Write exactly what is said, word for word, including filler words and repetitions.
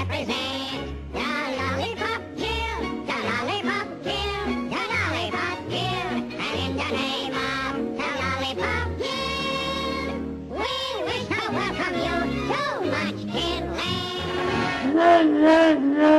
represent the Lollipop Guild, the Lollipop Guild, the Lollipop Guild, and in the name of the Lollipop Guild, we wish to welcome you to Munchkin Land.